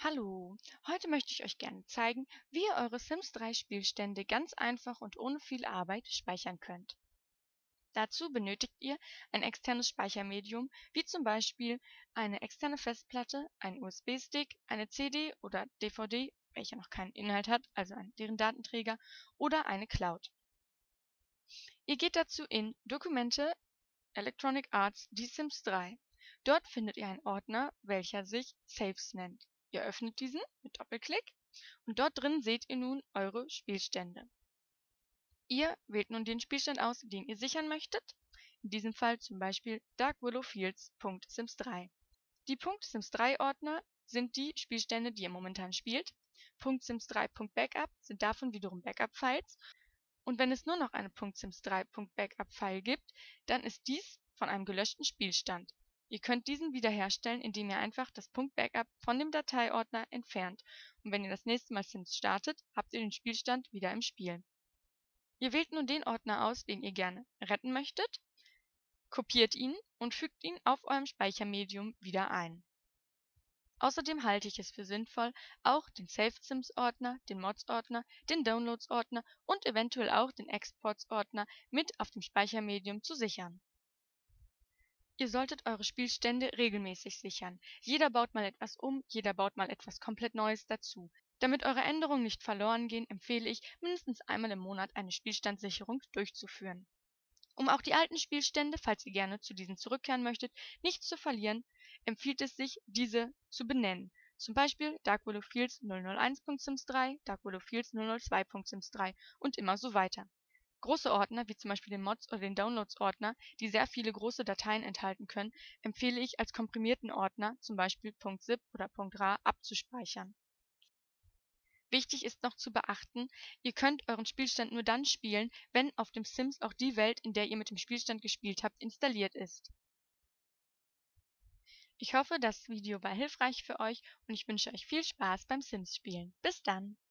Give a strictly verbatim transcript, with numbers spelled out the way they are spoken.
Hallo, heute möchte ich euch gerne zeigen, wie ihr eure Sims drei Spielstände ganz einfach und ohne viel Arbeit speichern könnt. Dazu benötigt ihr ein externes Speichermedium, wie zum Beispiel eine externe Festplatte, einen U S B-Stick, eine C D oder D V D, welche noch keinen Inhalt hat, also deren Datenträger, oder eine Cloud. Ihr geht dazu in Dokumente, Electronic Arts, Die Sims drei. Dort findet ihr einen Ordner, welcher sich Saves nennt. Ihr öffnet diesen mit Doppelklick und dort drin seht ihr nun eure Spielstände. Ihr wählt nun den Spielstand aus, den ihr sichern möchtet, in diesem Fall zum Beispiel Dark Willow Fields.sims drei. Die .sims drei Ordner sind die Spielstände, die ihr momentan spielt. .sims drei.backup sind davon wiederum Backup-Files. Und wenn es nur noch eine .sims drei.backup-File gibt, dann ist dies von einem gelöschten Spielstand. Ihr könnt diesen wiederherstellen, indem ihr einfach das .backup von dem Dateiordner entfernt. Und wenn ihr das nächste Mal Sims startet, habt ihr den Spielstand wieder im Spiel. Ihr wählt nun den Ordner aus, den ihr gerne retten möchtet, kopiert ihn und fügt ihn auf eurem Speichermedium wieder ein. Außerdem halte ich es für sinnvoll, auch den Saved Sims Ordner, den Mods Ordner, den Downloads Ordner und eventuell auch den Exports Ordner mit auf dem Speichermedium zu sichern. Ihr solltet eure Spielstände regelmäßig sichern. Jeder baut mal etwas um, jeder baut mal etwas komplett Neues dazu. Damit eure Änderungen nicht verloren gehen, empfehle ich, mindestens einmal im Monat eine Spielstandssicherung durchzuführen. Um auch die alten Spielstände, falls ihr gerne zu diesen zurückkehren möchtet, nicht zu verlieren, empfiehlt es sich, diese zu benennen. Zum Beispiel Dark Willow Fields null null eins.sims drei, Dark Willow Fields null null zwei.sims drei und immer so weiter. Große Ordner, wie zum Beispiel den Mods oder den Downloads-Ordner, die sehr viele große Dateien enthalten können, empfehle ich als komprimierten Ordner, zum Beispiel .zip oder .rar, abzuspeichern. Wichtig ist noch zu beachten, ihr könnt euren Spielstand nur dann spielen, wenn auf dem Sims auch die Welt, in der ihr mit dem Spielstand gespielt habt, installiert ist. Ich hoffe, das Video war hilfreich für euch und ich wünsche euch viel Spaß beim Sims-Spielen. Bis dann!